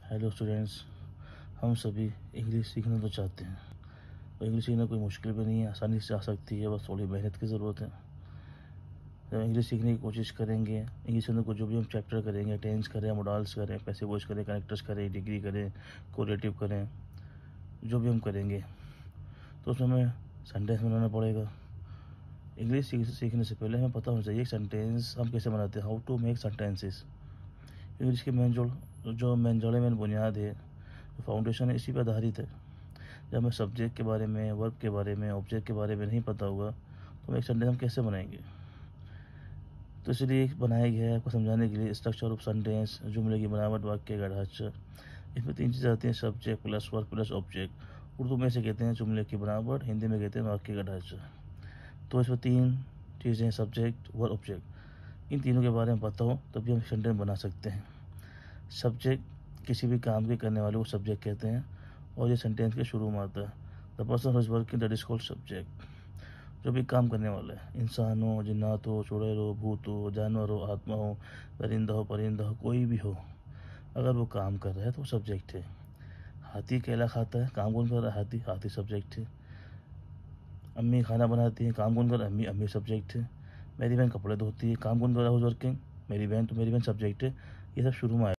Hello students, हम सभी English सीखना तो चाहते हैं। और इंग्लिश सीखना कोई मुश्किल भी नहीं है, आसानी से आ सकती है, बस थोड़ी मेहनत की ज़रूरत है। जब इंग्लिश सीखने की कोशिश करेंगे, इंग्लिश के अंदर को जो भी हम चैप्टर करेंगे, टेंस करें, मॉडल्स करें, पैसिव वॉइस करें, कनेक्टर्स करें, डिग्री करें, कोरिलेटिव करें, जो भी हम करेंगे तो उसमें हमें सेंटेंस बनाना पड़ेगा। इंग्लिश सीखने से पहले हमें पता होना चाहिए सेंटेंस हम कैसे बनाते हैं, how to make sentences. English की मेन जोड़े मेन बुनियाद है, फाउंडेशन है, इसी पर आधारित है। जब हमें सब्जेक्ट के बारे में, वर्ब के बारे में, ऑब्जेक्ट के बारे में नहीं पता होगा तो हम एक सेंटेंस हम कैसे बनाएंगे। तो इसलिए बनाया गया है आपको समझाने के लिए स्ट्रक्चर ऑफ सेंटेंस, जुमले की बनावट, वाक्य का ढांचा। इसमें 3 चीज़ें आती हैं, subject plus verb plus object. Urdu में से कहते हैं जुमले की बनावट, हिंदी में कहते हैं वाक्य का ढांचा। तो इसमें 3 चीज़ें, सब्जेक्ट, वर्ब, ऑब्जेक्ट। इन तीनों के बारे में पता हो तभी हम सेंटेंस बना सकते हैं। सब्जेक्ट किसी भी काम के करने वाले को सब्जेक्ट कहते हैं, और ये सेंटेंस के शुरू में आता है। The person who's working that is called subject. जो भी काम करने वाला है, इंसान हो, जिन्नात हो, चुड़ैल हो, भूत हो, जानवर हो, आत्मा हो, दरिंदा हो, परिंदा हो, कोई भी हो, अगर वो काम कर रहा है तो वो सब्जेक्ट है। हाथी केला खाता है, काम कौन कर रहा है? हाथी। हाथी सब्जेक्ट है। अम्मी खाना बनाती है, काम कौन कर रहा है? अम्मी। अम्मी सब्जेक्ट है। मेरी बहन कपड़े धोती है, काम कौन कर रहा है? Who's working. मेरी बहन। तो मेरी बहन सब्जेक्ट है। ये सब शुरू में